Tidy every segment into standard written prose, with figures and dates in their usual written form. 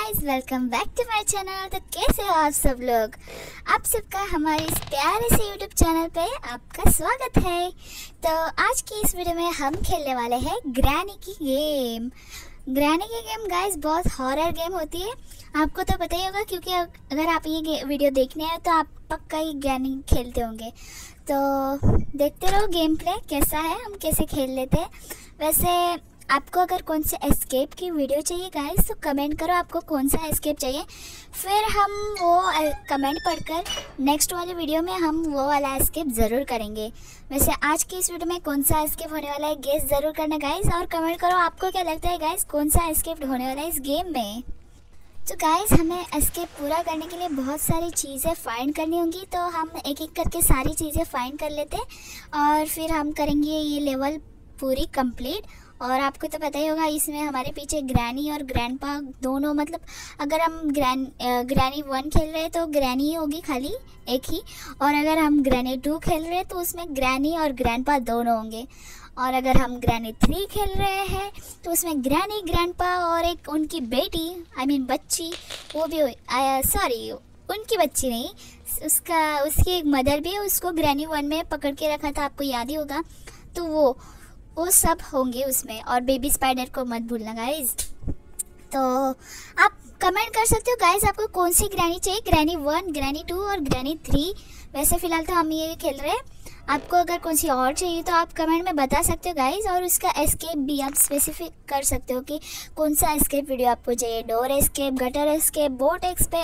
Guys, welcome back to my channel. तो कैसे हो आप सब लोग? आप सबका हमारे इस प्यारे से यूट्यूब चैनल पे आपका स्वागत है। तो आज की इस वीडियो में हम खेलने वाले हैं ग्रैनी की गेम। ग्रैनी की गेम गाइस बहुत हॉरर गेम होती है, आपको तो पता ही होगा, क्योंकि अगर आप ये वीडियो देखने आए तो आप पक्का ही ग्रैनी खेलते होंगे। तो देखते रहो गेम प्ले कैसा है, हम कैसे खेल लेते हैं। वैसे आपको अगर कौन से एस्केप की वीडियो चाहिए गाइस तो कमेंट करो आपको कौन सा एस्केप चाहिए, फिर हम वो कमेंट पढ़कर नेक्स्ट वाली वीडियो में हम वो वाला एस्केप ज़रूर करेंगे। वैसे आज की इस वीडियो में कौन सा एस्केप होने वाला है गेस ज़रूर करना गाइस, और कमेंट करो आपको क्या लगता है गाइस कौन सा एस्केप होने वाला है इस गेम में। तो गाइस हमें एस्केप पूरा करने के लिए बहुत सारी चीज़ें फाइंड करनी होंगी, तो हम एक एक करके सारी चीज़ें फाइंड कर लेते हैं और फिर हम करेंगे ये लेवल पूरी कंप्लीट। और आपको तो पता ही होगा इसमें हमारे पीछे ग्रैनी और ग्रैंडपा दोनों, मतलब अगर हम ग्रैनी 1 खेल रहे हैं तो ग्रैनी ही होगी खाली एक ही, और अगर हम ग्रैनी 2 खेल रहे हैं तो उसमें ग्रैनी और ग्रैंडपा दोनों होंगे, और अगर हम ग्रैनी 3 खेल रहे हैं तो उसमें ग्रैनी ग्रैंडपा और एक उनकी बेटी बच्ची, वो भी सॉरी उनकी बच्ची नहीं, उसकी एक मदर भी है, उसको ग्रैनी 1 में पकड़ के रखा था, आपको याद ही होगा। तो वो सब होंगे उसमें, और बेबी स्पाइडर को मत भूलना गाइस। तो आप कमेंट कर सकते हो गाइस आपको कौन सी ग्रैनी चाहिए, ग्रैनी 1, ग्रैनी 2 और ग्रैनी 3। वैसे फ़िलहाल तो हम ये खेल रहे हैं, आपको अगर कौन सी और चाहिए तो आप कमेंट में बता सकते हो गाइस, और उसका एस्केप भी आप स्पेसिफिक कर सकते हो कि कौन सा एस्केप वीडियो आपको चाहिए। Door escape, gutter escape, boat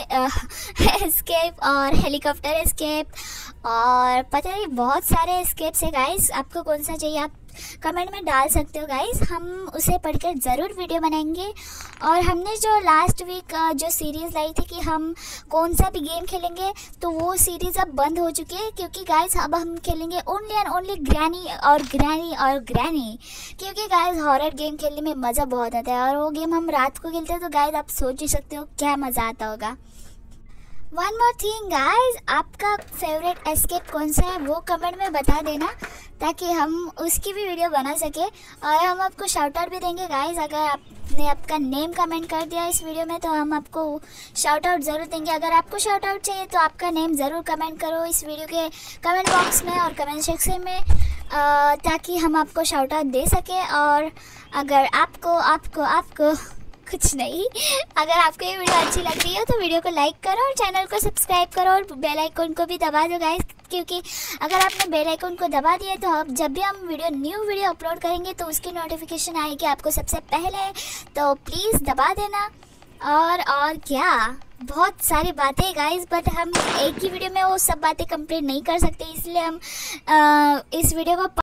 escape और हेलीकॉप्टर एस्केप, और पता नहीं बहुत सारे एस्केप्स है गाइस, आपको कौन सा चाहिए आप कमेंट में डाल सकते हो गाइस, हम उसे पढ़कर ज़रूर वीडियो बनाएंगे। और हमने जो लास्ट वीक जो सीरीज़ लाई थी कि हम कौन सा भी गेम खेलेंगे, तो वो सीरीज़ अब बंद हो चुकी है, क्योंकि गाइस अब हम खेलेंगे ओनली एंड ओनली ग्रैनी और ग्रैनी और ग्रैनी, क्योंकि गाइस हॉरर गेम खेलने में मज़ा बहुत आता है, और वो गेम हम रात को खेलते हैं, तो गाइस आप सोच ही सकते हो क्या मज़ा आता होगा। वन मोर थिंग गाइस, आपका फेवरेट एस्केप कौन सा है वो कमेंट में बता देना, ताकि हम उसकी भी वीडियो बना सके, और हम आपको शाउट आउट भी देंगे गाइस। अगर आपने आपका नेम कमेंट कर दिया इस वीडियो में तो हम आपको शाउट आउट ज़रूर देंगे। अगर आपको शाउट आउट चाहिए तो आपका नेम ज़रूर कमेंट करो इस वीडियो के कमेंट बॉक्स में और कमेंट सेक्शन में, ताकि हम आपको शाउट आउट दे सकें। और अगर आपको कुछ नहीं, अगर आपको ये वीडियो अच्छी लग रही हो तो वीडियो को लाइक करो और चैनल को सब्सक्राइब करो और बेल आइकन को भी दबा दो गाइस, क्योंकि अगर आपने बेल आइकन को दबा दिया तो अब जब भी हम न्यू वीडियो अपलोड करेंगे तो उसकी नोटिफिकेशन आएगी आपको सबसे पहले, तो प्लीज़ दबा देना। और क्या बहुत सारी बातें गाइस, बट हम एक ही वीडियो में वो सब बातें कंप्लीट नहीं कर सकते, इसलिए हम इस वीडियो को